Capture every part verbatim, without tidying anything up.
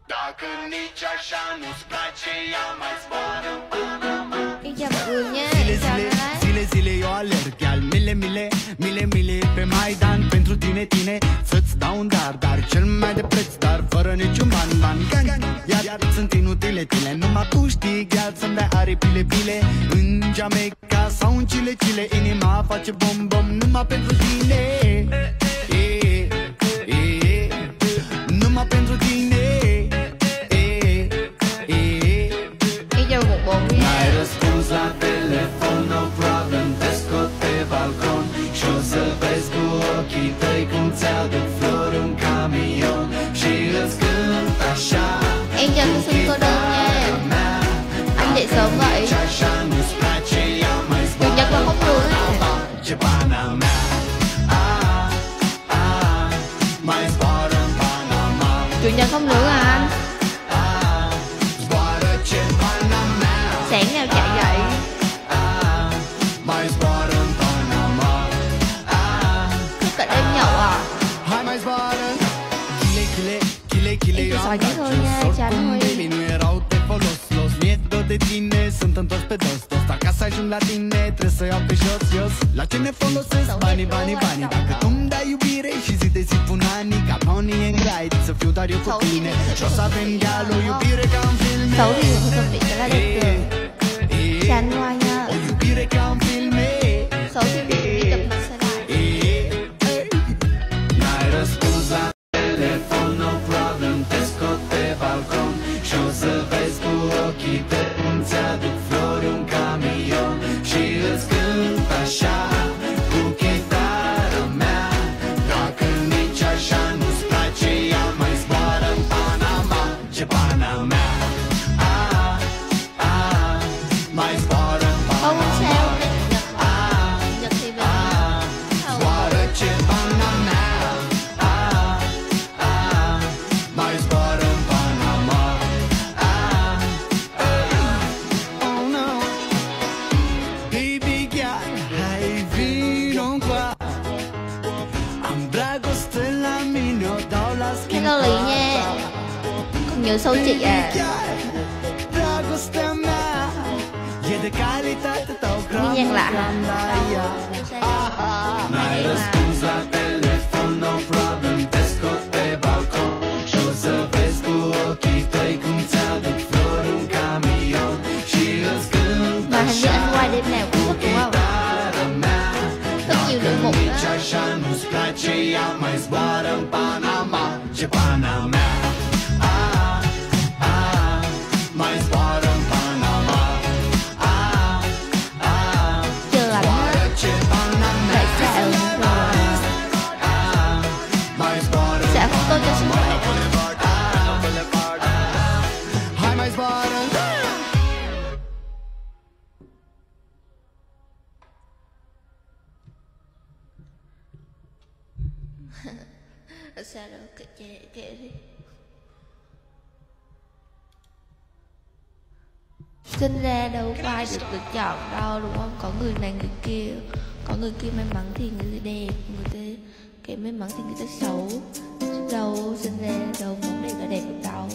Dacă nici așa nu-ți place, ia mai zboară în Panama. Xin chào mọi người nha. Zile, Chào zile, Thái. zile, zile eu alerg al mile, mile, mile, mile pe Maidan pentru tine, tine să-ți dau un dar, dar cel mai de preț, dar fără niciun ban, ban, gan, gan. Iar, iar sunt inutile tine, numai tu știi, gheal să-mi dai aripile, bile. În Jamaica sau în Chile, Chile, inima face bom, bom, numai pentru tine. E, e, e, numai pentru tine. Xin chào một bộ nha. Ai răspuns la telefon, no problem, te scot pe balcon și o să vezi cu ochii tăi cum ți-aduc flori în camion și îți cânt așa. Em chào thư sinh cô đơn nha. Anh dậy sớm vậy. Așa nu-ți place, ia mai Chủ nhật là không được ấy. ce Panama. Ah, ah, mai zboară în Panama. Chủ nhật không nữa à anh? Ah, zboară ce Panama. Sáng nào chạy vậy? Ah, mai zboară în Panama. Ah, Thức cả đêm nhậu à? Hai mai zboară. Chile, chile, chile, chile. Em chỉ Eu soi am thế dat thôi jos, nha, oricum chán thôi. baby nu erau de folos. Los miedo de tine sunt întors pe dos, dos. Dar ca să ajung la tine trebuie să iau pe jos, jos. La ce ne folosesc banii, banii, banii? Dacă tu-mi dai iubire și zi de zi pun anii, ca Bonnie and Clyde, să fiu doar eu cu tine. Și o să avem gheal, o iubire ca în filme. Xấu thì không phân biệt cái là đẹp rồi. Chán hoa nha. O iubire ca în filme. Xấu thì mình đi tập mặt xe lại. n-ai răspuns la telefon, no problem, te scot pe balcon și o să vezi cu ochii tăi cum ți-aduc flori un camion și îți cânt așa cu chitara mea. Dacă nici așa nu-ți place, ia mai zboară în Panama. Ce Panama. Ah, ah, mai zboară în Không Panama. sao, cái chủ nhật mà. Chủ nhật thì mình không. Zboară ce Panama. Ah, ah, mai zboară în Panama. Ah, Oh no, baby girl, hai vino qua. Am dragoste la mine, o dau la schimb. Hello Lý nha. Không nhớ sâu chị à. Dragostea mea e de calitate, tău Nghe nhạc lạ hả? n-ai răspuns la telefon, no problem, te scot pe balcon și o să vezi cu ochii tăi cum ți-aduc flori în camion și îți cânt Mà hình như așa anh qua đêm nào cũng thức đúng không? chitara mea. Thức nhiều nữ mục Nici đó. așa nu-ți place, ia mai zboară în Panama. Ce Panama. Ah, ah, mai zboară în Panama. Ah, ah, Chờ ảnh zboară á. ce Panama. Tại sao rồi? Ah, mai zboară în Sẽ không tốt cho sức khỏe. Hai mai zboară. Sao đâu, kệ kệ kệ đi. Sinh ra đâu có ai được được chọn đâu đúng không? Có người này người kia. Có người kia may mắn thì người ta đẹp, người ta kẻ may mắn thì người ta xấu. Chứ đâu sinh ra đâu muốn đẹp là đẹp được đâu.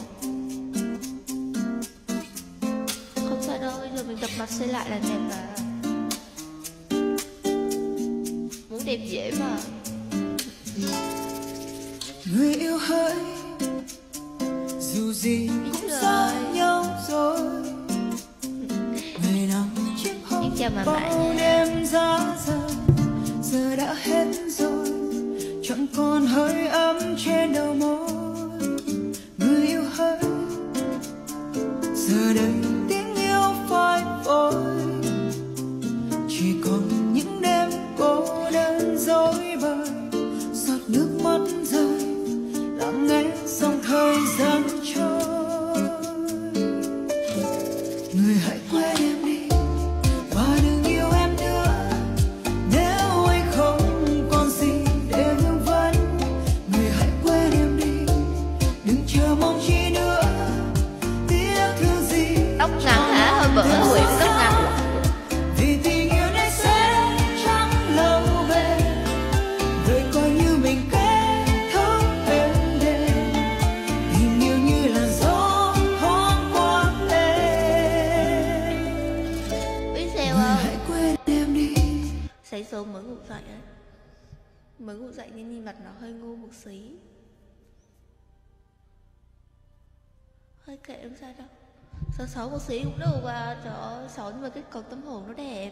Không sao đâu, bây giờ mình tập mặt xây lại là đẹp mà. Muốn đẹp dễ mà. Người yêu hỡi, dù gì cũng xa nhau rồi. Ngày nào chiếc hôn Em chào bà bao Mại nha. đêm giá rời, giờ đã hết rồi, chẳng còn hơi ấm trên đầu môi. Người yêu hỡi, giờ đây tiếng yêu phai phôi, chỉ còn những đêm cô đơn dối bời, giọt nước mắt rơi lặng nghe dòng thời gian trôi. Người hãy quên em đi và đừng yêu em nữa, nếu anh không còn gì để vương vấn. Người hãy quên em đi, đừng chờ mong chi nữa, tiếc thương gì. Tóc ngắn hả? Hơi bự hơi Huyền tóc ngắn. Vì tình yêu này sẽ chẳng lâu bền, rồi coi như mình kết thúc êm đềm. Tình yêu như làn gió Thấy sớm mới ngủ dậy ấy. Mới ngủ dậy nên nhìn mặt nó hơi ngu một xí. Hơi kệ không sao đâu. Xấu xấu một xí cũng được và trời ơi, xấu nhưng mà cái cột tâm hồn nó đẹp.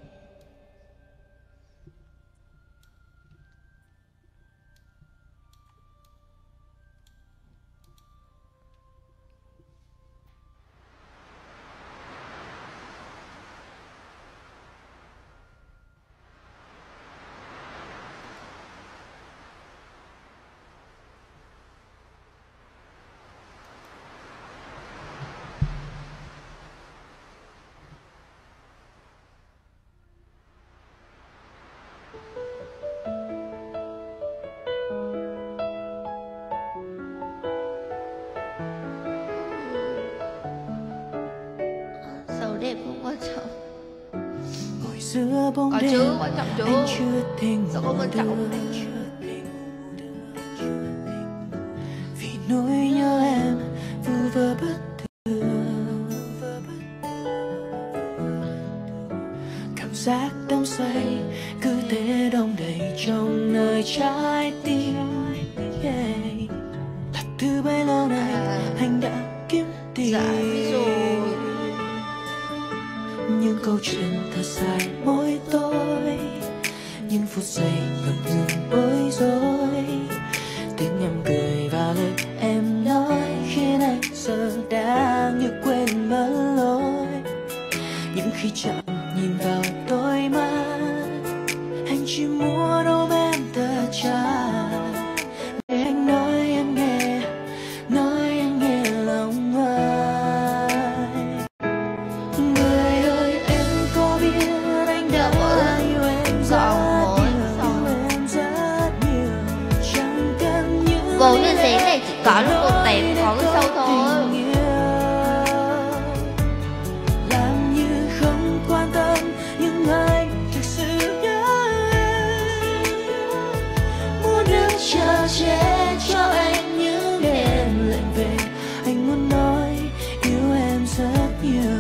Xấu đẹp không quan trọng. Ngồi giữa bóng Có đêm, chứ, quan trọng chứ. anh chưa thể ngủ Sao không quan trọng? được. Vì nỗi nhớ em vu vơ bất thường. Cảm giác đắm say cứ thế đong đầy trong nơi trái tim. Yeah. Thật từ bấy lâu nay À. anh đã kiếm tìm. Dạ biết rồi. Những câu chuyện thật dài mỗi tối, những phút giây ngập ngừng bối rối. Tiếng em cười và lời em nói khiến anh giờ đang như quên mất lối. Những khi chạm nhìn vào đôi mắt, anh chỉ muốn ôm em thật chặt để anh nói em nghe, nói em nghe lòng anh. Người ơi em có biết anh đã yêu em rất nhiều, yêu em rất nhiều. Chẳng cần những Vốn như thế này chỉ có lúc một tẹp có cái sâu thôi. tình yêu. Làm như không quan tâm nhưng anh thực sự nhớ em. Muốn được chờ che cho anh những đêm lạnh về. Anh muốn nói yêu em rất nhiều.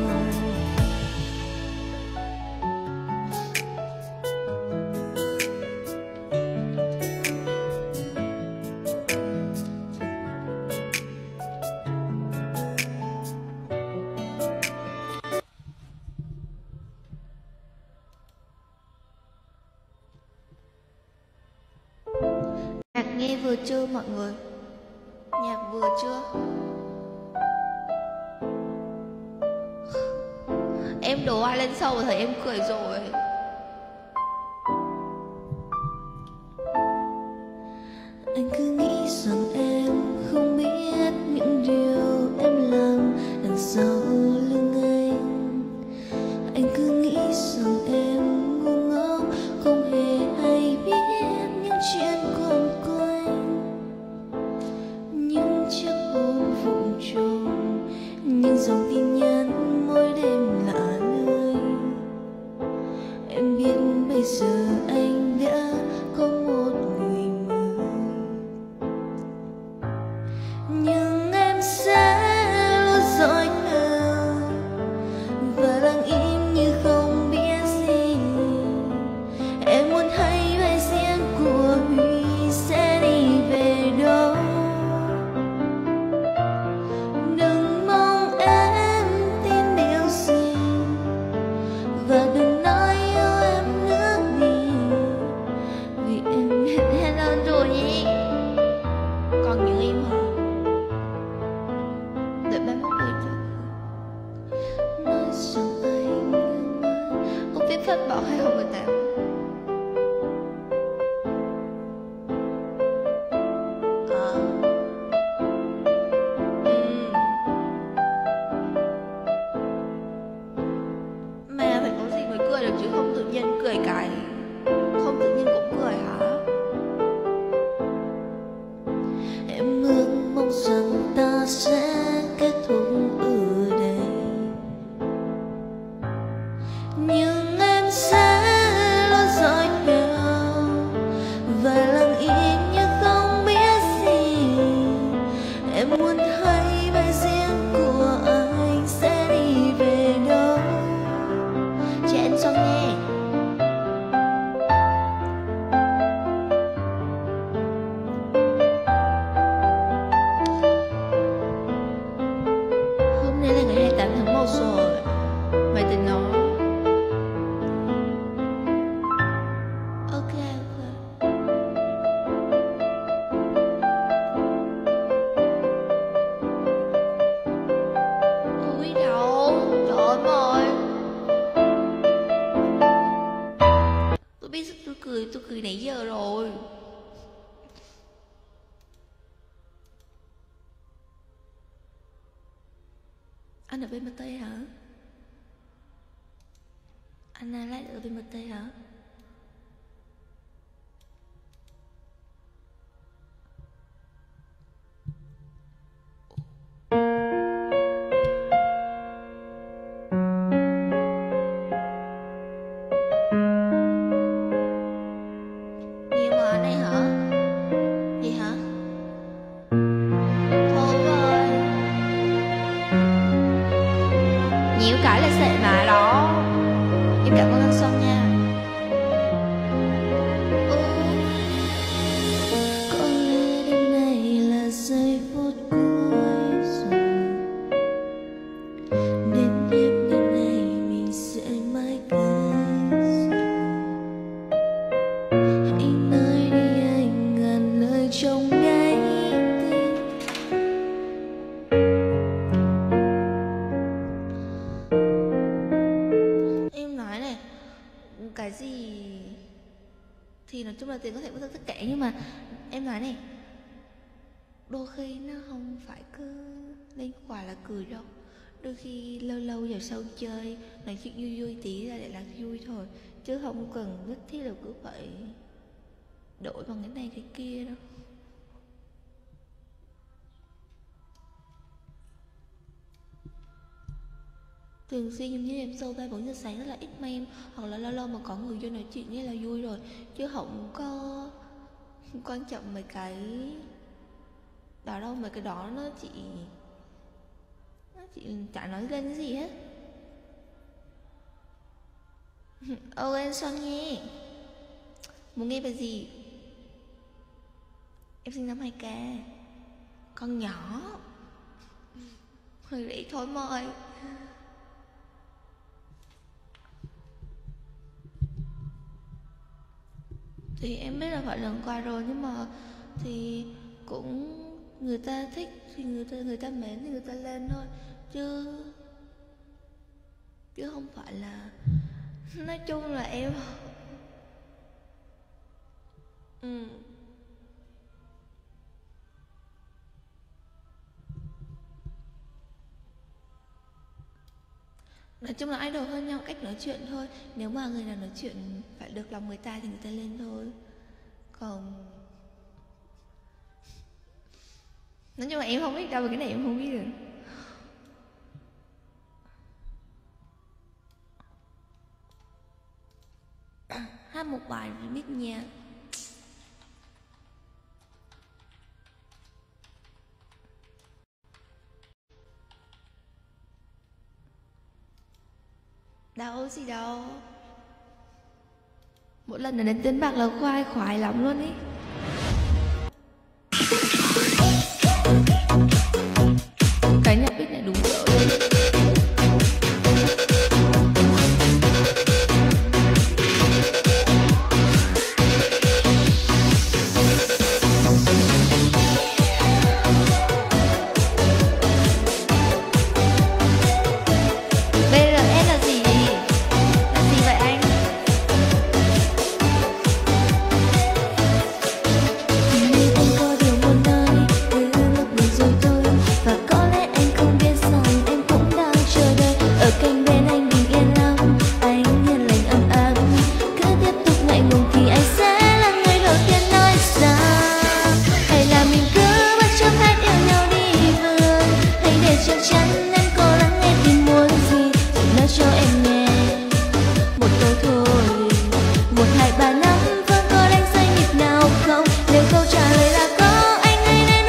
Nhạc nghe vừa chưa mọi người? Nhạc vừa chưa? Em đố ai lên sau thấy em cười rồi. Anh cứ nghĩ rằng em không biết những điều em làm đằng sau lưng anh. Anh cứ nghĩ rằng em ngu ngốc không hề hay biết những chuyện quanh quanh. Những chiếc hôn vụng trộm, những dòng tin nhắn mỗi đêm lạ nơi. Em biết bây giờ anh đã có một người mới, nhưng em sẽ luôn dõi theo và lặng im như không biết gì. Em muốn thấy vai diễn của Huy sẽ đi về đâu. Đừng mong em tin điều gì và đừng nói yêu em nữa đi, vì em Hết hơn rồi nhỉ. Còn những em hả? Đợi ba mươi phút nữa. nói rằng anh yêu em. Không biết phát bảo hai không một tám. À. Ừm. Mà phải có gì mới cười được chứ không tự nhiên cười cái không tự nhiên cũng cười hả? Em ước mong rằng ta sẽ kết thúc ở đây, nhưng em sẽ lâu rồi mày tỉnh nó. Ok ok. Không biết đâu. Trời ơi ơi. Tôi biết tôi cười, tôi cười nãy giờ rồi. Anh ở bên Mật Tây hả? Anh lại ở bên Mật Tây hả? Nhiều mà này hả? Gì hả? Thôi rồi. Nhiều cái là sệ mà đó. Em cảm ơn anh Xuân nha. Ừ. Có lẽ đêm nay là giây phút cuối rồi. Nên đêm đêm nay mình sẽ mãi cười rồi. Hãy nói đi anh ngàn lời trong ngay tim. Em nói này, cái gì thì nói chung là tiền có thể có tất cả, nhưng mà em nói này, đôi khi nó không phải cứ lên quả là cười đâu. Đôi khi lâu lâu vào sau chơi nói chuyện vui vui tí ra để làm vui thôi, chứ không cần nhất thiết là cứ phải đổi bằng cái này cái kia đâu. Thường xuyên giống như em show ba bốn giờ sáng rất là ít mà hoặc là lâu lâu mà có người vô nói chuyện như là vui rồi, chứ không có quan trọng mấy cái đó đâu. Mấy cái đó nó chỉ nó chỉ chả nói lên cái gì hết. Ô em Xuân nhé, muốn nghe bài gì? Em sinh năm hai k, con nhỏ hơi rỉ thôi mời. Thì em biết là phải lần qua rồi, nhưng mà thì cũng người ta thích thì người ta người ta mến thì người ta lên thôi, chứ chứ không phải là nói chung là em ừ. Nói chung là idol hơn nhau cách nói chuyện thôi. Nếu mà người nào nói chuyện phải được lòng người ta thì người ta lên thôi. Còn nói chung là em không biết đâu, cái này em không biết được. Hát một bài rồi biết nha. Đâu gì đâu. Mỗi lần là đến tên bạc là khoai khoái lắm luôn ý. Cái nhạc beat này đúng rồi.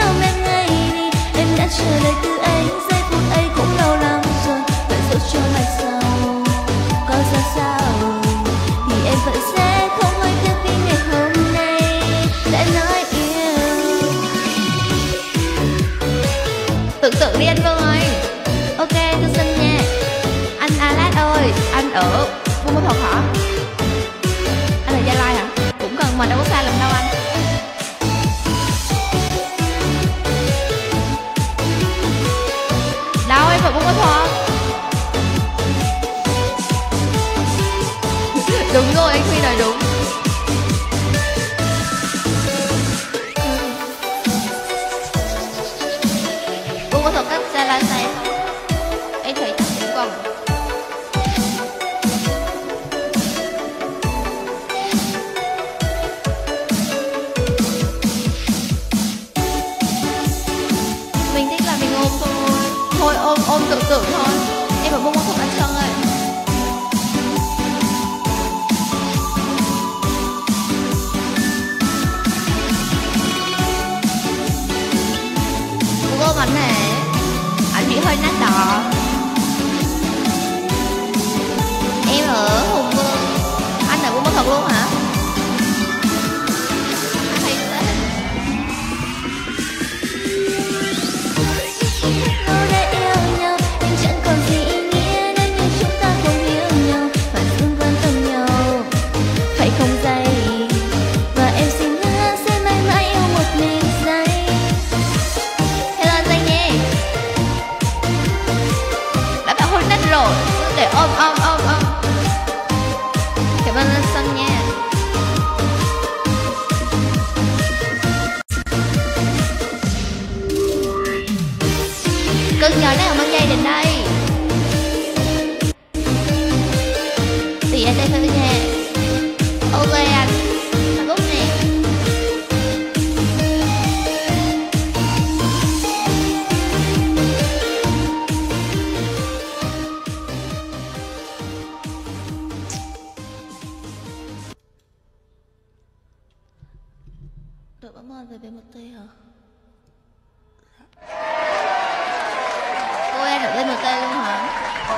Chờ đợi từ anh giây phút ấy cũng lâu lắm rồi, phải giữ cho mày ở Buôn Ma Thuột hả? Anh ở Gia Lai hả? Cũng gần mà đâu có xa lắm đâu anh. Đâu em ở Buôn Ma Thuột. Đúng rồi, anh Huy nói đúng. Buôn Ma Thuột cách Gia Lai xa em không? Em thấy chắc cũng gần. Mình thích là mình ôm thôi. Thôi ôm ôm tự tự thôi. Em ở Buôn Ma Thuột anh Sơn ơi. Ôm ảnh nè. Ảnh bị hơi nát đỏ. Em ở Hùng Vương. Anh ở Buôn Ma Thuột luôn hả? Anh thấy thế. Tôi đã yêu nhau nhưng chẳng còn gì ý nghĩa nếu như chúng ta không hiểu nhau và luôn quan tâm nhau, phải không dây? Và em xin hứa sẽ mãi mãi yêu một mình dây. Hello Danh Nhi. Đã bảo hôn nát rồi. Để ôm ôm ôm ôm. Cảm ơn anh Xuân nha. Cưng nhỏ nào mang dây đến đây. Thì anh đây thôi nha. Ok anh. Hạnh phúc nè. Đội bóng mòn về bê một tê hả? Cô em ở bê một tê luôn hả?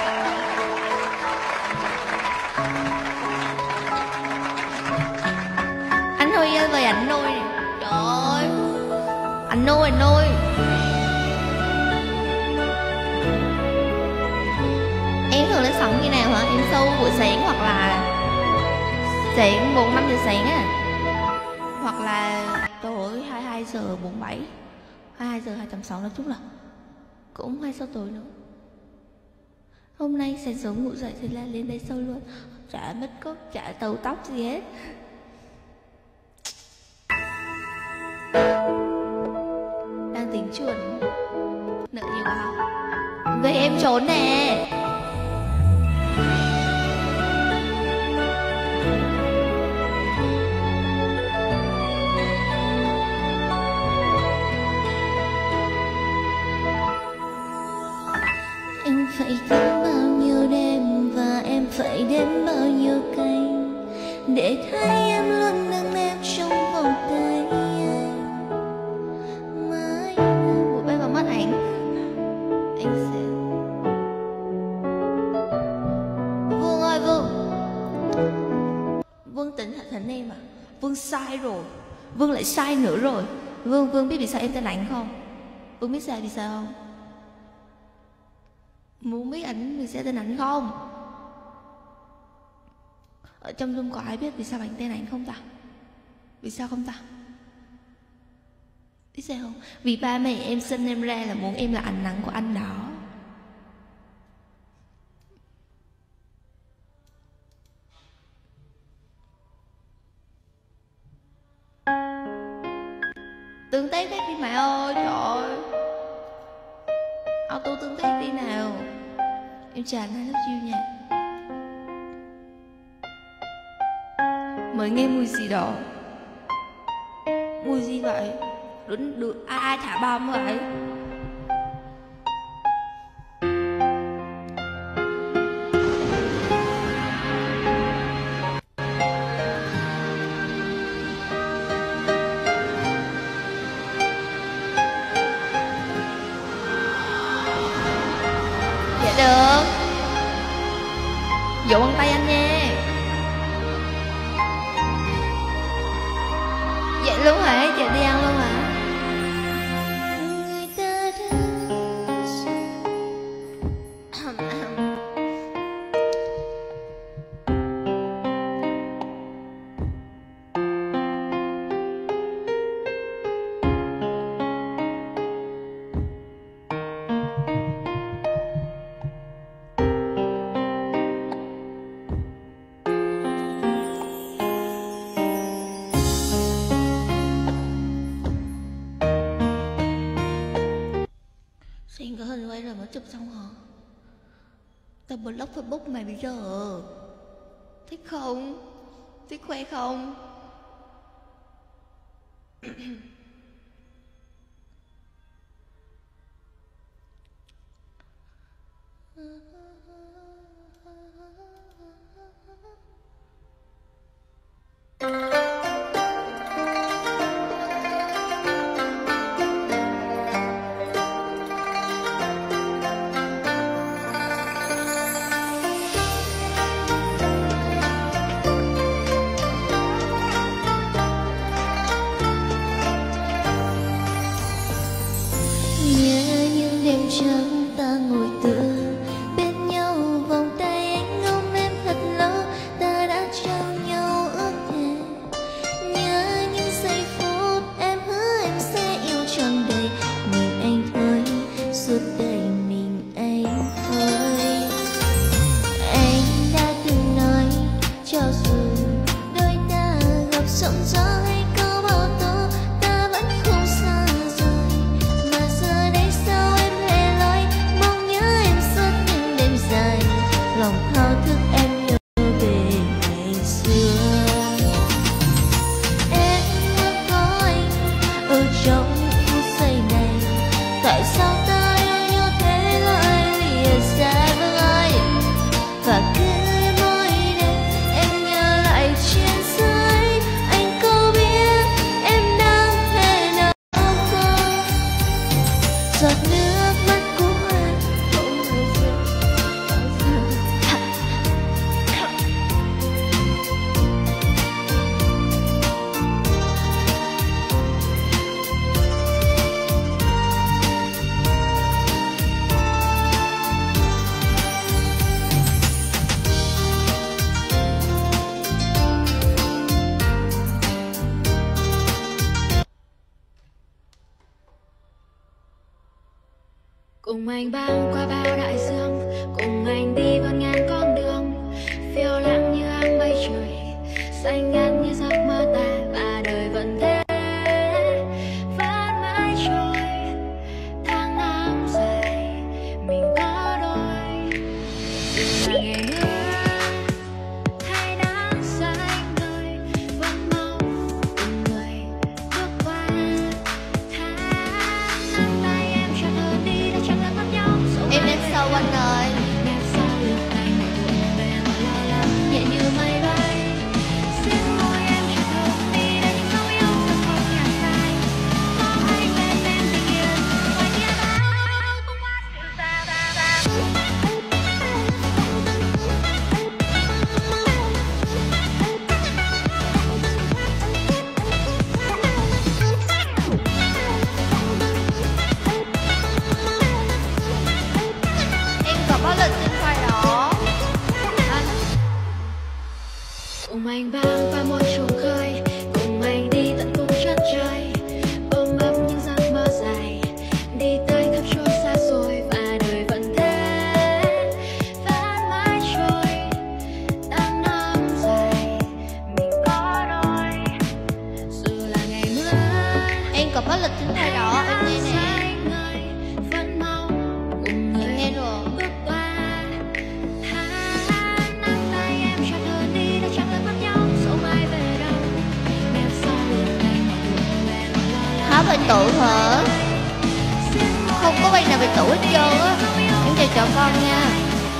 Anh Huy ơi, về ảnh nuôi nè. Trời ơi. Anh nuôi, anh nuôi. Em thường lên sóng như nào hả? Em show buổi sáng hoặc là sáng bốn năm giờ sáng á. Hoặc là tối hai mươi hai giờ bốn mươi bảy, hai mươi hai giờ hai trăm sáu mươi, nói chung là cũng hai mươi sáu tối nữa. Hôm nay sáng sớm ngủ dậy thì là lên đây sâu luôn. Chả mất cốc, chả tàu tóc gì hết. Đang tính chuẩn. Nợ nhiều à? Về em trốn nè. Anh phải kiếm bao nhiêu đêm và em phải đến bao nhiêu canh để thấy em luôn nâng em trong vòng tay anh. Mãi Ủa bây giờ mất ảnh. Anh sẽ Vương ơi Vương. Vương tính thật thành em à? Vương sai rồi. Vương lại sai nữa rồi. Vương Vương biết vì sao em tên ảnh không? Vương biết sao vì sao không? Muốn biết ảnh vì sao tên ảnh không? Ở trong Zoom có ai biết vì sao ảnh tên ảnh không ta? Vì sao không ta? Biết sao không? Vì ba mẹ em sinh em ra là muốn em là ánh nắng của anh đó. Tương tác khác đi mẹ ơi, trời ơi. Auto tương tác đi nào. Em chào anh, I love you nha. Mới nghe mùi gì đó. Mùi gì vậy? Đúng được ai ai thả bom vậy? Dạ được. Dỗ bằng tay anh nha. Vậy luôn hả? Chị đi ăn luôn hả? người ta đã chụp xong hả? Tao block Facebook mày bây giờ. Thích không? Thích khoe không? Cùng anh băng qua bao đại dương, cùng anh đi vượt ngàn con đường, phiêu lãng như áng mây trời, xanh ngắt như giấc mơ ta, và đời vẫn thế vẫn mãi trôi. Tháng năm dài mình có đôi, dù là ngày mưa hay nắng xanh ngời, vẫn mong từng người bước qua. Tháng năm tay em cho thơ đi đã chẳng mất nhau. Em đến sau anh ơi. Nhẹ như mây bay, xin môi em cho thơ đi đã những dấu yêu sẽ không nhạt phai. Mong anh bên em tình yêu, ngoài kia bao cũng quá sự xa xa. Em có bao lần trên vai đó. Cùng anh băng qua mỗi trùng khơi, cùng anh đi tận cùng chân trời, ôm ấp những giấc mơ dài, đi tới khắp chốn xa xôi, và đời vẫn thế vẫn mãi trôi. Tháng năm dài mình có đôi, dù là ngày mưa Em có bao lần trên vai đó. Em nghe nè. xanh ngời, vẫn mong cùng người Em nghe rồi. bước qua. Tháng năm tay em cho thơ đi đã chẳng mất nhau, dẫu mai về đâu nép sau lưng anh mọi cuộc về lo lo Hả, bài tụ hả? Không có bài nào bài tụ hết trơn á. Em chào chọn con nha.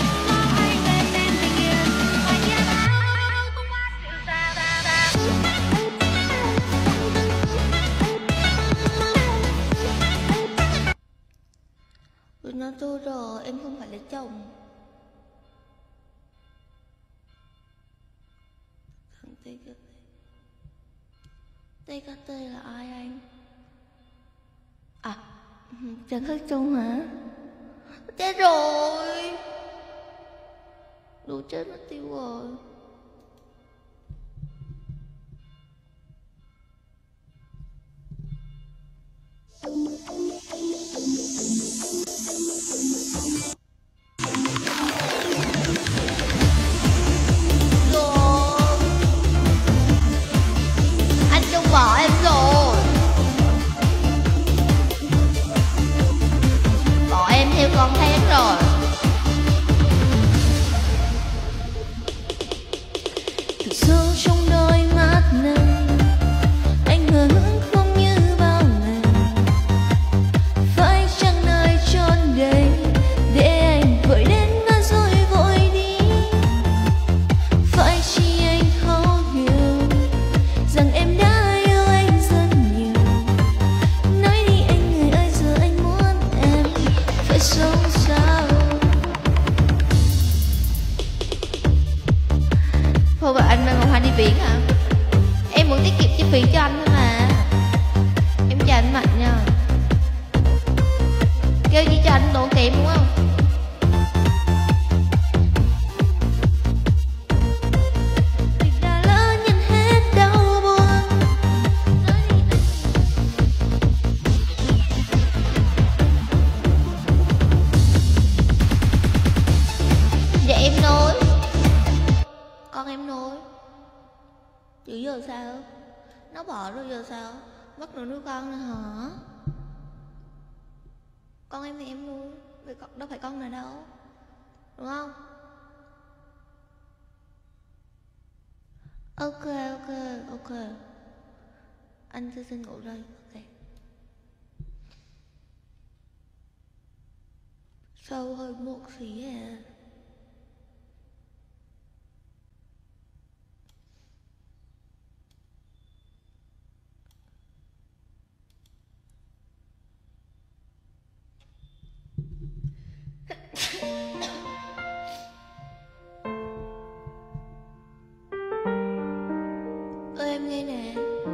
Tụi nó tôi rồi, em không phải là chồng. Thằng tê ca tê. tê ca tê là ai anh? À, Trần Khắc Trung hả? Chết rồi. Đồ chết mất tiêu rồi. Rồi. Anh Trung bỏ em rồi. Bỏ em theo con thét rồi. phí hả? Em muốn tiết kiệm chi phí cho anh thôi mà. Em chào anh Mạnh nha. Kêu gì cho anh tốn kém đúng không? Việc đã lỡ nhìn hết đau buồn. Dạ em nói. Con em nói. Chứ giờ sao? Nó bỏ rồi giờ sao? Mất nữa nuôi con nữa hả? Con em thì em nuôi, vì con, đâu phải con nào đâu. Đúng không? Ok, ok, ok. Anh sẽ xin ngủ đây. Ok. Sao hơi muộn xí à? Ơi em nghe nè.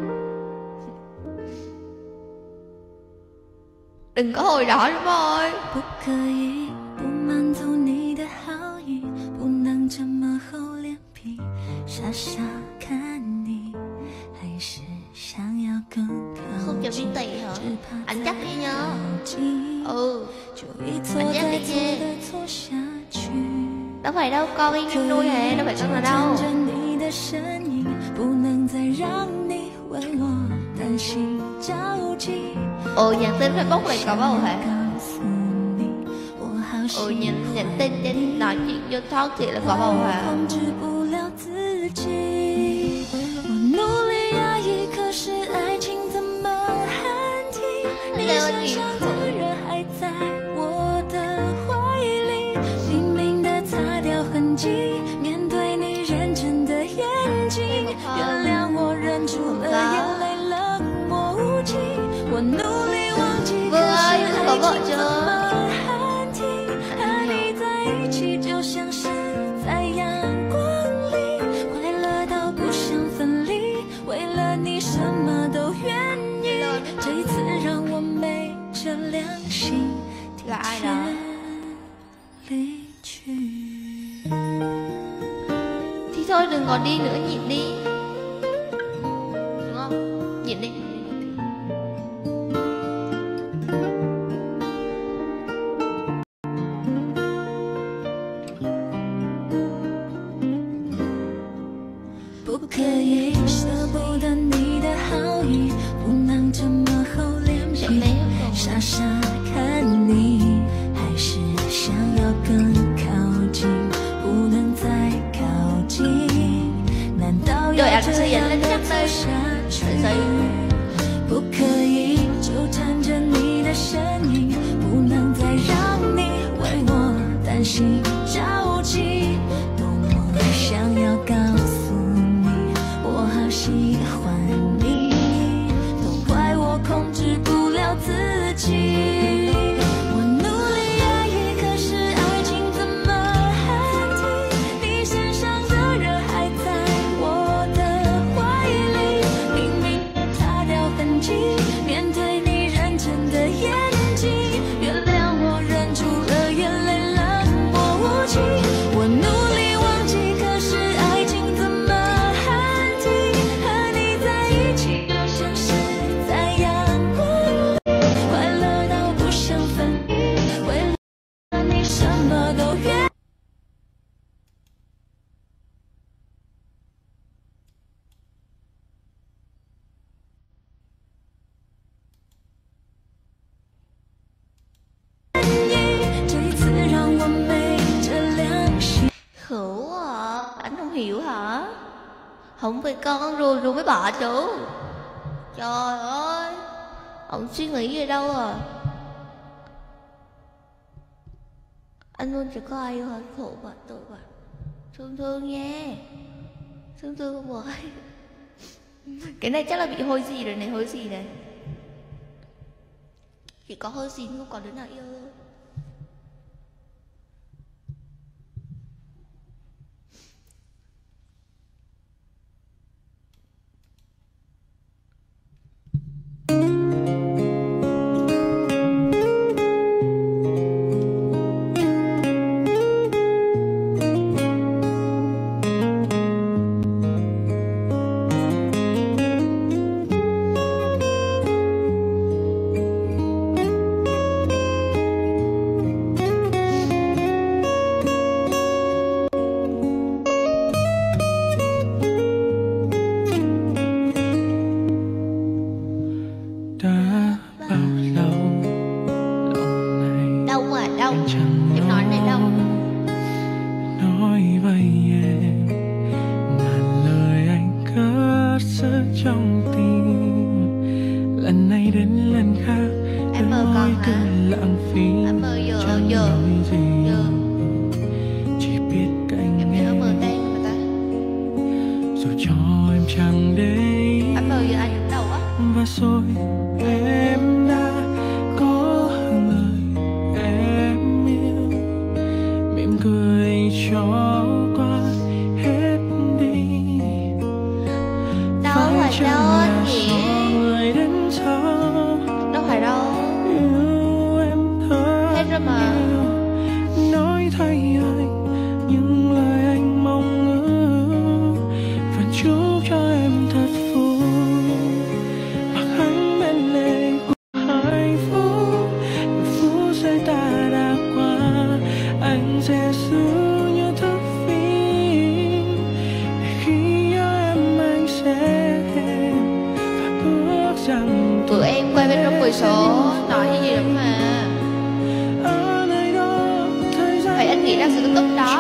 Đừng có hồi đó đúng rồi. 不可以不满足你的好意，不能这么厚脸皮，傻傻看你，还是想要更靠 Không chịu đi 近， tị hả? 只怕 Anh chắc đi nhá. 自己 Ừ. 就一错再错的错下去。 Đâu phải đâu, con em nuôi hả? Đâu phải con nào đâu. 看着你的身影，不能再让你为我担心着急。 Ừ, nhắn tin Facebook này có bầu hả? 告诉你，我好喜 Ừ, 欢 nhắn, nhắn tin trên nói chuyện vô talk thì là có bầu hả? 控制不了自己，我努力压抑，可是爱情怎么喊停？你身上的人还在我的怀里，拼命地擦掉痕迹，面对你认真的眼睛，原谅我忍住了眼泪，冷漠无情，我努力忘记，可 Vương 是 ơi, 爱 có 情 vợ 怎 chưa? 么喊停？和你在一起就像是在阳光里，快乐到不想分离，为了你什么都愿意。这一次让我昧着良心提 Là ai 前 đó? 离去。 Thì thôi đừng có đi nữa, nhịn đi. Đúng không? Nhịn đi. Đợi anh sẽ dẫn lên chắc đây. Đợi giấy. 不可以纠缠着你的身影，不能再让你为我担心着急。多么想要告诉你，我好喜欢你，都怪我控制不了自己。我努力压抑，可是爱情怎么喊停？你身上的人还在我的怀里，拼命地擦掉痕迹，面对你认真的眼睛，原谅我忍住了眼泪，冷漠无情。我努力忘记，可是爱情怎么喊停？和你在一起就像是在阳光里，快乐到不想分离，为了你什么都愿。 这一次让我昧着良心。 Khổ à, anh không hiểu hả? Không phải con rồi rồi mới bỏ chú. Trời ơi, ông suy nghĩ gì đâu à? Anh luôn chỉ có ai yêu hả? Khổ vậy, tội vậy. Thương thương nha. Thương thương không ai. Cái này chắc là bị hôi gì rồi này, hôi gì này. Chỉ có hôi gì không có đứa nào yêu thôi. chẳng để ý. Anh mời giờ anh đứng đầu á. Và rồi em đã có người em yêu, mỉm cười cho qua hết đi. Đâu phải đâu anh nhỉ? Người đến sau Đâu phải đâu. yêu em thật Hết rồi mà. nhiều, nói thay anh những lời anh mong ước và chúc cho em thật vui. Mặc hắn bên lề của hạnh phúc, những phút giây ta đã qua, anh sẽ giữ như thước phim để khi nhớ em anh sẽ và ước rằng Tụi em quay bên trong quầy số nói như gì lắm mà. ở nơi đó thời gian Vậy anh nghĩ ra sự tức tức đó.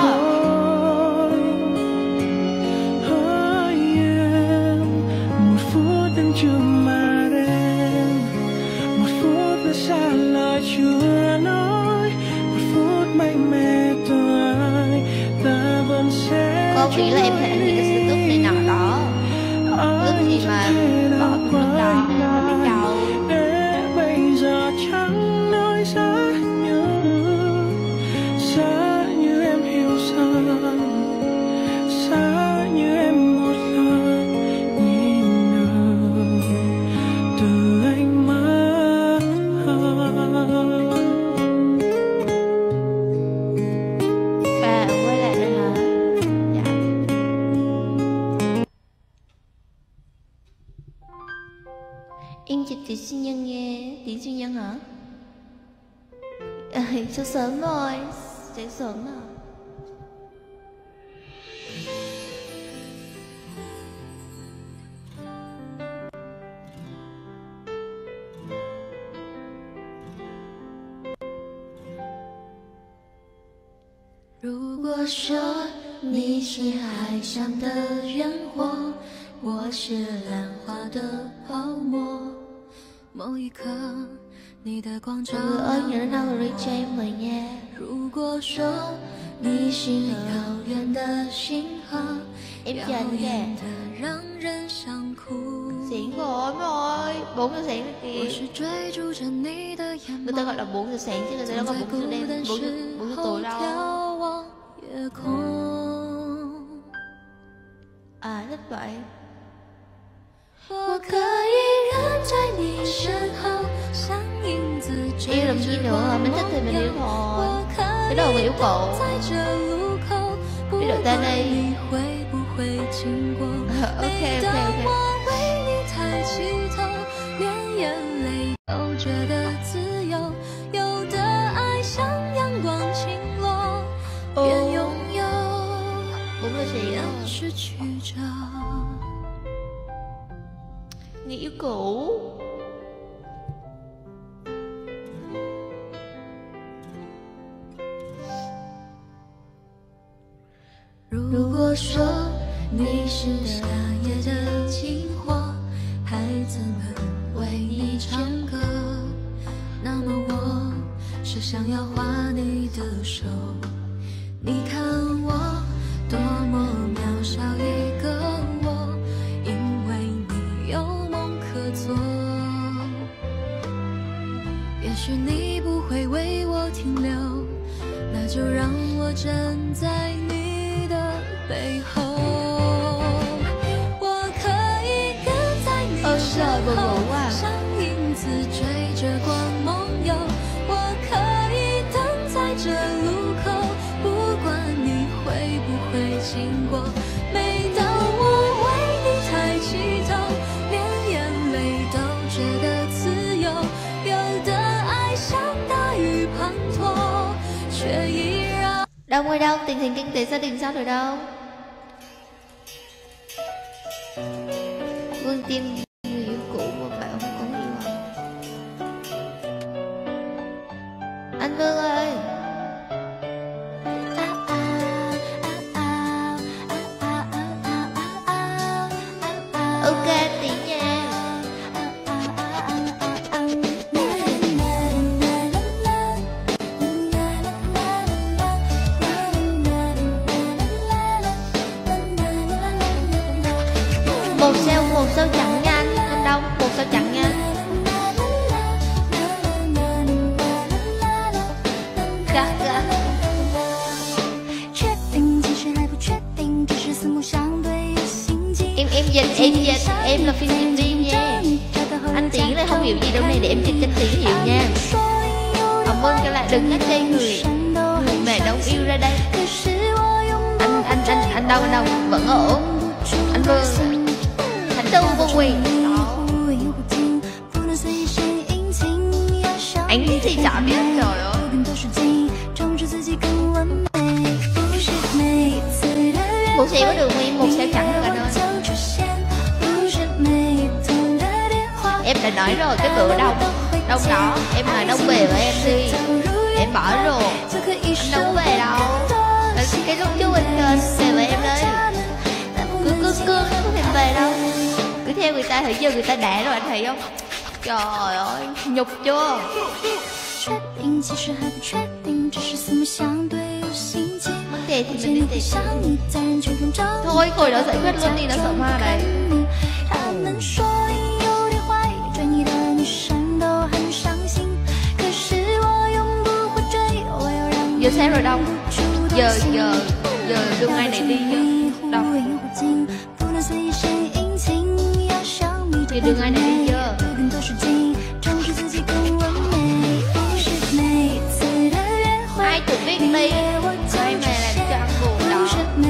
hỡi em, một phút đến chưa mà đêm, một phút đã xa lời chưa nói, một phút mạnh mẽ từ ai ta vẫn sẽ Có nghĩ là em phải anh nghĩ ra sự tức này nọ đó. Tức gì mà bỏ một lúc đó mà biết đâu. để bây giờ chẳng nói giá như giá như em hiểu rằng giá như em một lần nhìn được từ ánh mắt. Bà quay lại rồi hả? Dạ. Yên chụp tiệc sinh nhân nghe. Tiệc sinh nhân hả? À, sao sớm rồi. Sáng sớm à. 如果说你是海上的烟火，我是浪花的泡沫，某一刻你的光照 Mọi người ơi nhớ nào rồi cho em mời nha. 如果说你是遥远的星河， Em 耀 chờ anh 眼 kìa. 的让人想哭。 Xỉn rồi rồi. bốn giờ sáng rồi 我 kìa. 是追逐着你的眼 Người ta 眸 gọi，là bốn giờ sáng chứ người ta đâu 站 có 在 bốn 孤 giờ đêm, 单 bốn giờ, 时 bốn giờ 候 tối đâu. 眺望夜空。 À thích vậy. 我可以跟在你身后，像影子追 Yêu làm 着 gì nữa, 光 mình 梦 thích thì mình 游 yêu。thôi. 我可 Cái 以 đầu người yêu 等 cậu. 在这路口，不 Biết được 管 tên đi. 你会不会经过。 Ok 每 ok 当 ok. 我为你抬起头，连眼泪都觉得自由。有的爱像阳光倾落，边拥有， bốn giờ sáng 边 rồi. 失去着。 Người yêu cũ. 如果说你是夏夜的萤火，孩子们为你唱歌，那么我是想要画你的手。你看我多么渺小一个我，因为你有梦可做。也许你不会为我停留，那就让我站在你的背后。我可以跟在你 Ôi 身 trời buồn 后 ngủ，quá à. 像影子追着光梦游。我可以等在这路口，不管你会不会经过。每当我为你抬起头，连眼泪都觉得自由。有的爱像大雨滂沱，却依然。 Đâu ngoài đâu, tình hình kinh tế gia đình sao rồi đâu. Vương Tiên người yêu cũ mà bạn không có người yêu à? Anh Vương ơi. Ok tí nha. Một sao, một sao chặn nha anh. Anh đâu? Một sao chặn nha. Gà, gà. Em em dịch, em dịch, em là phiên dịch viên nha. Anh Tiến là không hiểu gì đâu này, để em dịch cho Tiến hiểu nha. Cảm ơn cái lại đừng nhắc chơi người người mẹ đâu yêu ra đây. Anh anh anh anh đâu anh đâu vẫn ổn. Anh Vương Thánh Tư Vô Quyền đó. Anh thì chả biết trời ơi. Một xe có đường nguyên, một xe chẳng được anh ơi. Em đã nói rồi, cái bữa đông đông đó em nói đông về với em đi, em bỏ rồi, anh đâu có về đâu. Cái lúc chú anh kêu anh về với em đấy, cứ cứ cứ không thèm về đâu, cứ theo người ta. Thấy giờ người ta đẻ rồi anh thấy không? Trời ơi nhục chưa. Vấn đề thì mình đi tìm. Thôi ngồi đó giải quyết luôn đi, nó sợ ma đấy. Giờ sao rồi đâu? Giờ giờ giờ đường ai này đi chứ? Đâu? Giờ đường ai này đi chưa? Ai tự biết đi? Ai mà làm cho anh buồn đó?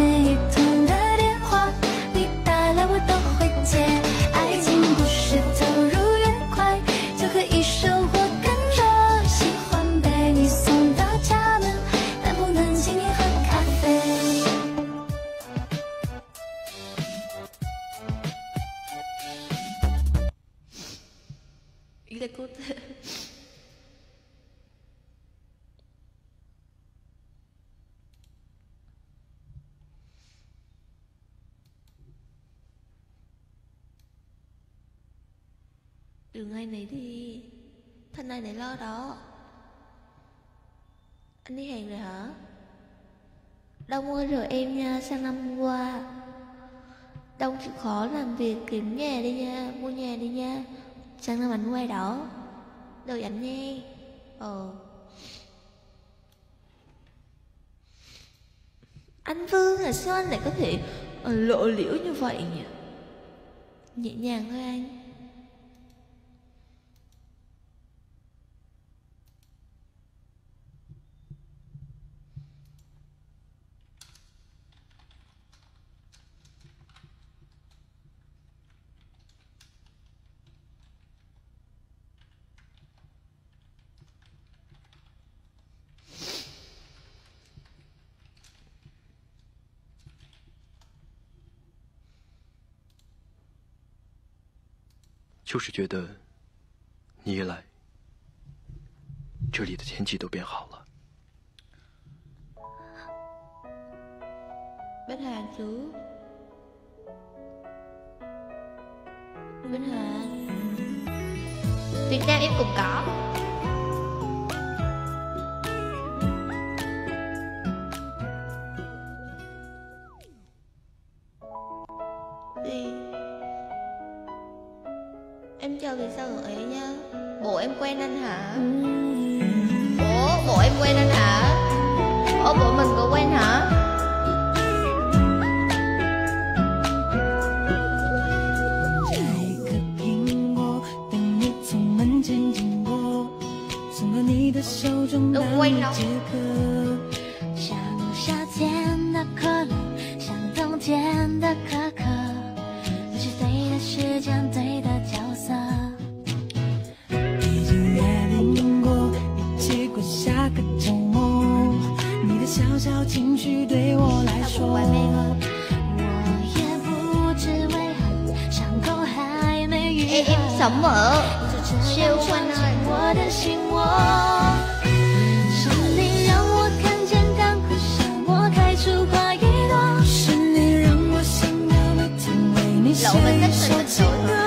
Đường ai nấy đi, thân ai nấy lo đó. Anh đi hẹn rồi hả? Đông ơi rồi em nha, sang năm qua Đông chịu khó làm việc kiếm nhà đi nha, mua nhà đi nha. Sang năm anh quay đó, đợi anh nha. Ờ Anh Vương là sao anh lại có thể lộ liễu như vậy nhỉ? Nhẹ nhàng thôi anh. 就是觉得你一来，这里的天气都变好了。 Bên Hà chú. Bên Hà Việt Nam em cũng có. Đi. Em chờ thì sao gửi nha. Bộ em quen anh hả? Ủa bộ em quen anh hả? Ủa bộ mình có quen hả? Đừng quên đâu. Em, em sống ở siêu quanh ơi. Lộ mình thích mình thích rồi.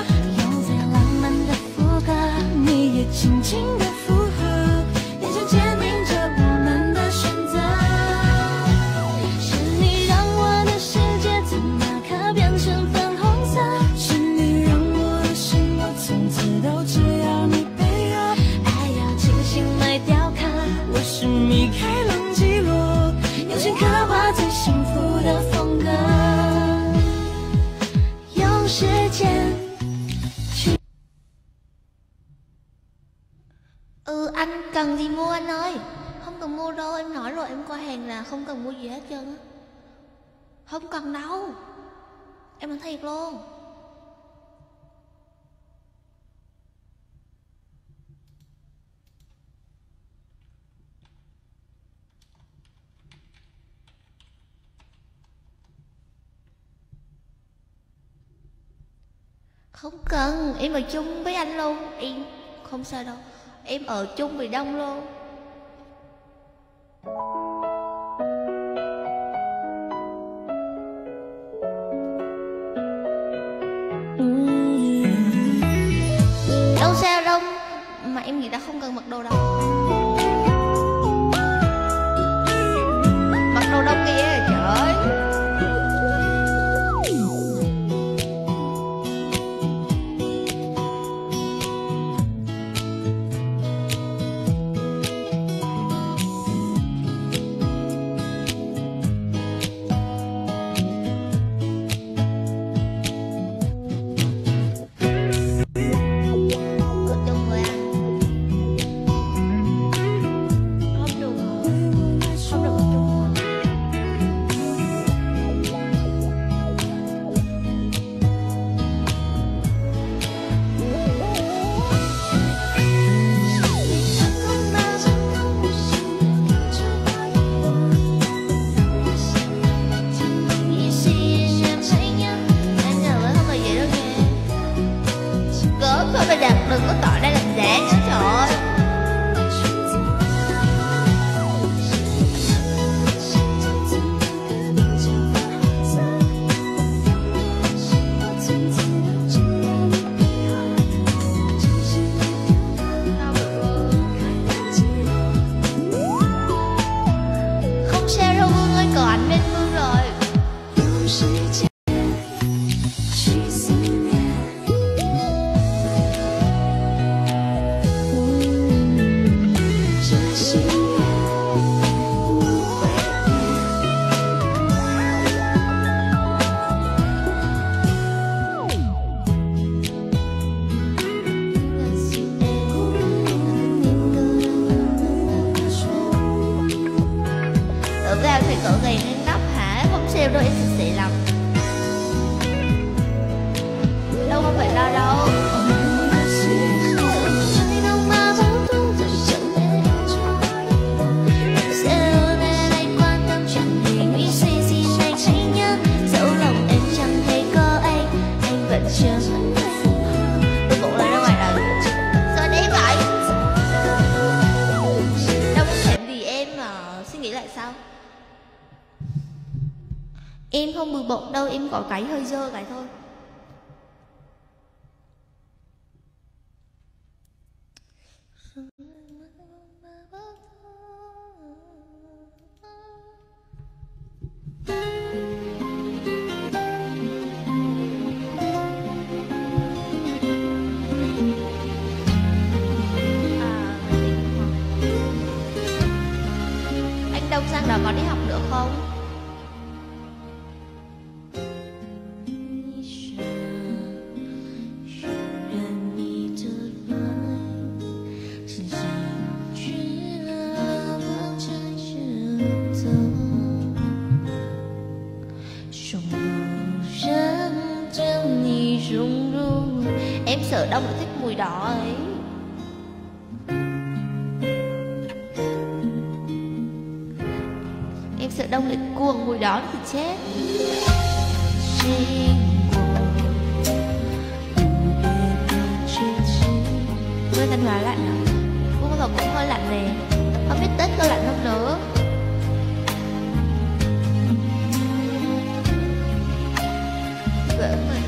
时间。 Ừ, anh cần gì mua anh ơi. Không cần mua đâu, em nói rồi, em qua hàng là không cần mua gì hết trơn á. Không cần đâu, em nói thiệt luôn. Không cần, em ở chung với anh luôn. Em không sao đâu, em ở chung với Đông luôn. Đâu sao đâu, mà em nghĩ là không cần mặc đồ đâu. Mặc đồ đông kia trời ơi. Đừng có tỏ ra làm giả nữa trời ơi. Không sao đâu Hương ơi, cờ ảnh bên Hương rồi. Vào thì cỡ gầy ngang nắp hả? Không sao đâu, em sẽ sẽ làm. Đâu không phải lo đâu. Tôi cũng lại ra ngoài rồi. Sao đấy vậy? Đâu có thèm gì em mà suy nghĩ lại sao? Em không bừa bộn đâu, em có cái hơi dơ cái thôi. Anh Đông sang đó có đi học nữa không? Em sợ Đông lại thích mùi đỏ ấy. Em sợ Đông lại cuồng mùi đỏ thì chết. Quê Thanh Hóa lạnh à? Cô bao giờ cũng hơi lạnh nè. Không biết Tết có lạnh không nữa. Vỡ mà.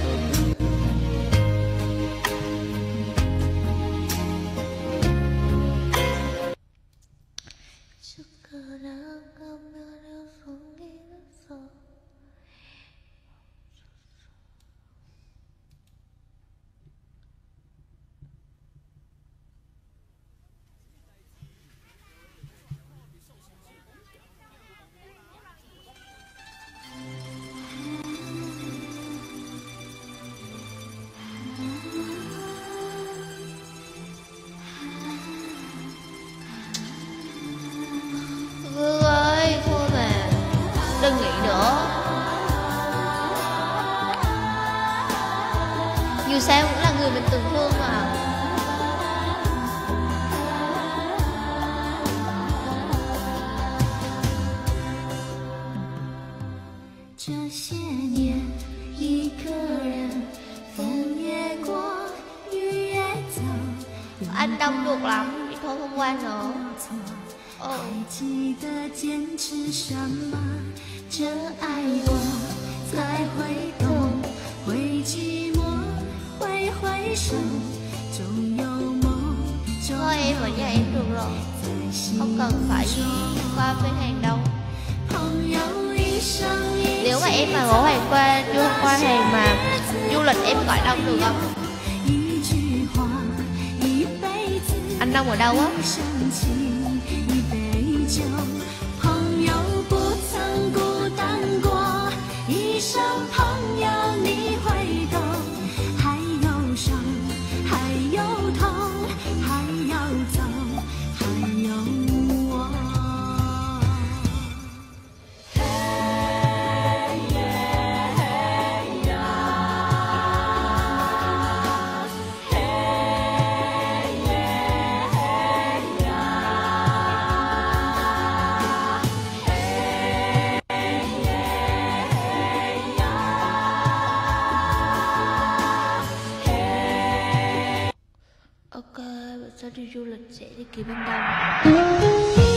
vậy nữa. Dù sao cũng là người mình từng thương mà. Anh đông ruột lắm, thì thôi không qua nữa. Oh. 还记得坚持什么？这爱过，再回头，会寂寞，会回首，总有梦。 Thôi em ở nhà em được rồi, không cần phải qua bên hàng đâu. Nếu mà em mà ngủ hàng qua, chưa qua hàng mà du lịch em gọi đông được không? Anh Đông ở đâu á? 朋友不曾孤单过，一生朋友你会懂，还有伤，还有痛，还要走，还有我。嘿耶嘿呀，嘿耶嘿呀。 Ok, bữa sau đi du lịch sẽ đi kiếm anh Đông.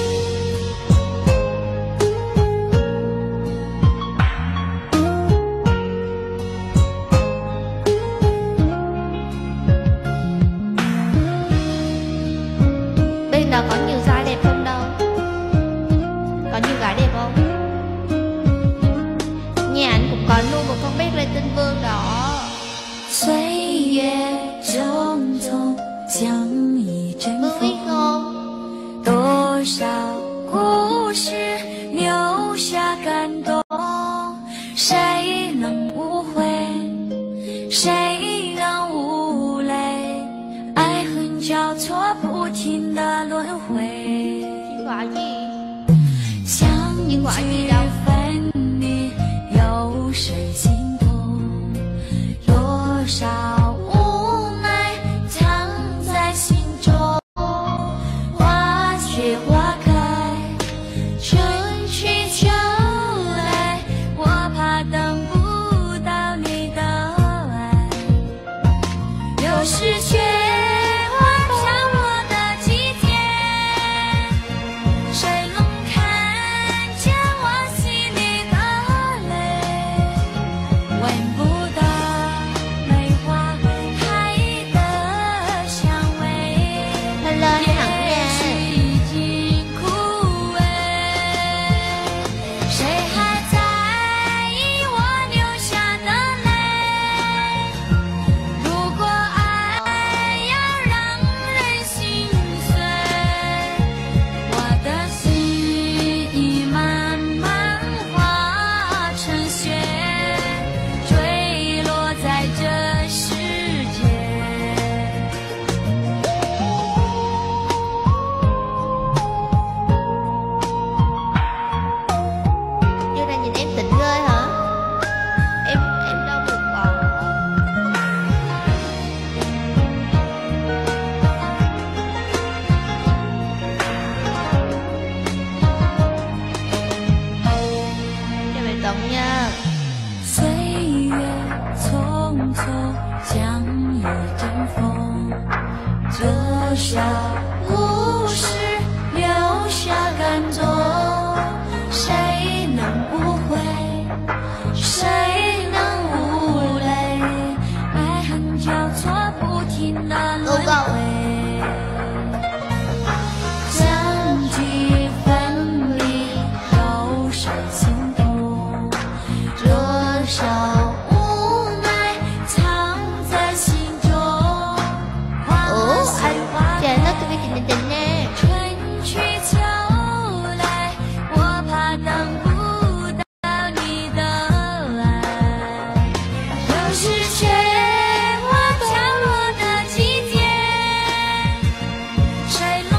Bên đó có nhiều trai đẹp không đâu? Có nhiều gái đẹp không? Nhà anh cũng có nuôi một con bé Lê Tinh Vương đó. 岁月匆匆，将一阵风，多少故事留下感动，谁能无悔？谁能无泪？爱恨交错，不停的轮回。 Quả gì? 相聚分离，有谁心痛？多少无奈藏在心中，花谢花开，春去秋来，我怕等不到你的爱，又是雪花飘落的季节，谁能看见我心里的泪？闻不到。 Lên hẳn nha.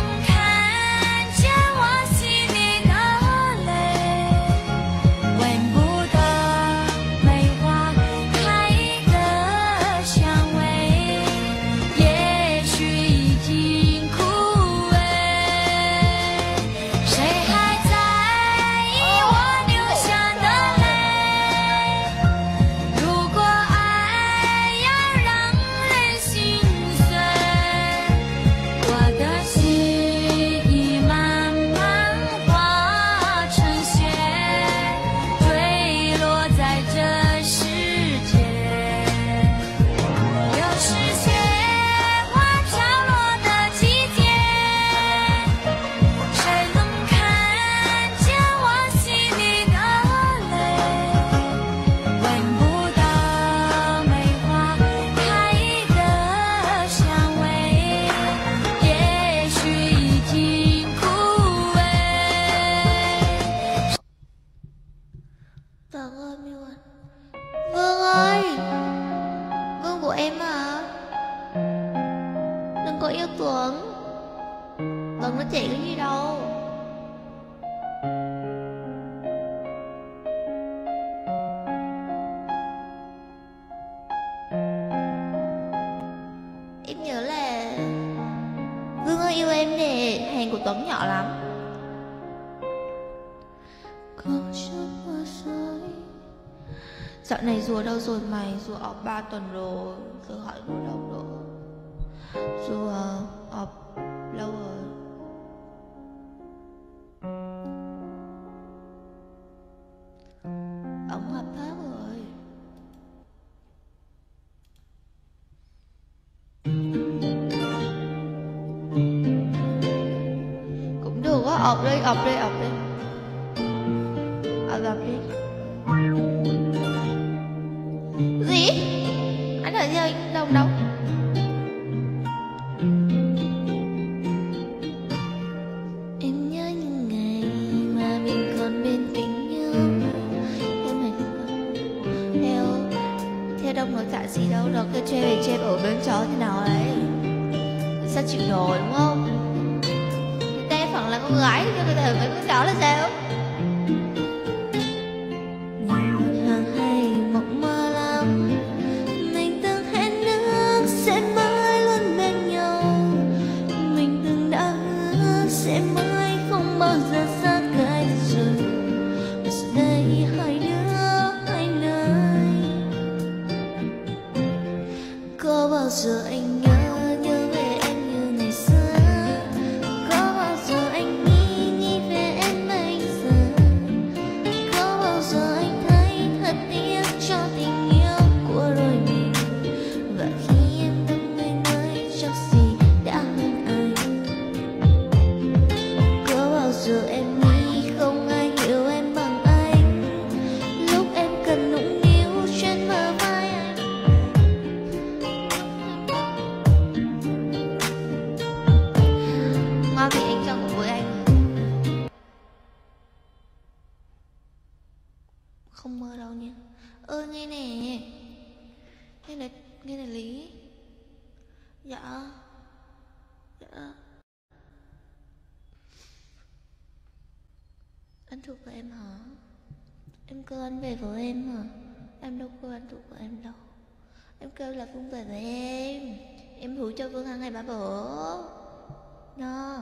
When Tuấn ơi, Miu ơi. Vương ơi, Vương của em à. Đừng có yêu Tuấn. Tuấn nó chạy cái gì đâu. Em nhớ là Vương ơi yêu em nè. Hàng của Tuấn nhỏ lắm. Dạo này rùa đâu rồi mày? Rùa ọp ba tuần rồi. Giờ hỏi rùa đâu rồi? Rùa ọp lâu rồi. Ông hợp pháp rồi. Cũng được á, ọp đi, ọp đi, ọp đi. Ọp ọp đi. Gì? Anh ở chơi đâu đâu? Em nhớ những ngày mà mình còn bên cạnh nhau. Em này theo theo đông nói cả gì đâu, đó cứ chơi về chơi ở bên chó thế nào ấy. Sao chịu nổi đúng không? Người ta phẳng là con gái cho người ta ở với con chó là sao? Giờ anh nhớ nhớ về em như ngày xưa, có bao giờ anh nghĩ nghĩ về em bây giờ, có bao giờ anh thấy thật tiếc cho tình yêu của đôi mình, và khi em đông ngây ngây chắc gì đã hơn anh, có bao giờ em nghĩ không ai hiểu em bằng anh, lúc em cần nũng níu trên bờ vai anh. Hoa vì anh trong cùng với anh. Không mơ đâu nha. Ơ nghe nè. Nghe này, nghe này Lý. Dạ. Dạ. Anh thuộc về em hả? Em kêu anh về với em hả? Em đâu kêu anh thuộc về em đâu. Em kêu là Phương về với em. Em hứa cho Phương ăn ngày ba bữa. Nha.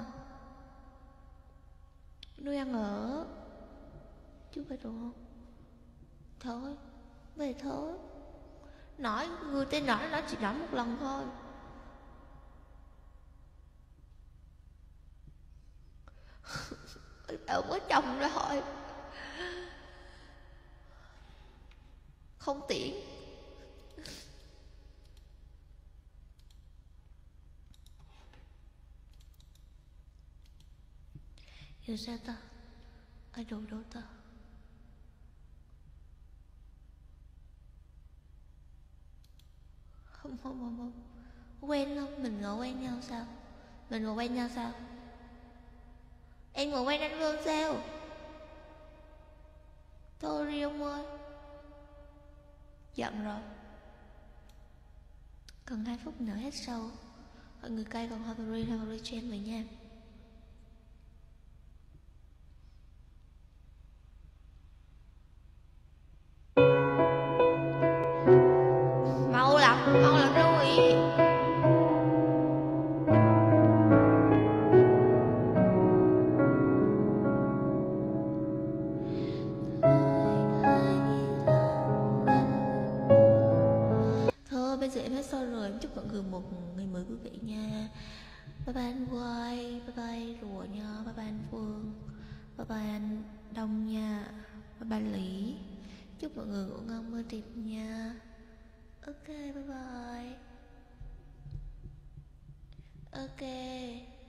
Nuôi ăn ở. Chứ về được không? Thôi. Về thôi. Nói, người tên nói nó chỉ nói một lần thôi. Đâu có chồng rồi. Không tiện. Hiểu sao ta? Ai đồ đâu ta? Không không không không quen không? Mình ngồi quen nhau sao? Mình ngồi quen nhau sao? Em ngồi quen anh Vương sao? Thôi đi ông ơi. Giận rồi. Còn hai phút nữa hết show. Mọi người cay còn Harvey Harvey Chen với nha. Mau lắm, mau lắm rồi. Thôi bây giờ em hết show rồi, em chúc mọi người một ngày mới vui vẻ nha. Bye bye anh Quay, bye bye Rùa nha, bye bye anh Phương, bye bye anh Đông nha, bye bye Lý. Chúc mọi người ngủ ngon mơ đẹp nha. Ok, bye bye. Ok.